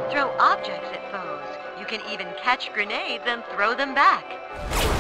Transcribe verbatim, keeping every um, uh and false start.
throw objects at foes. You can even catch grenades and throw them back.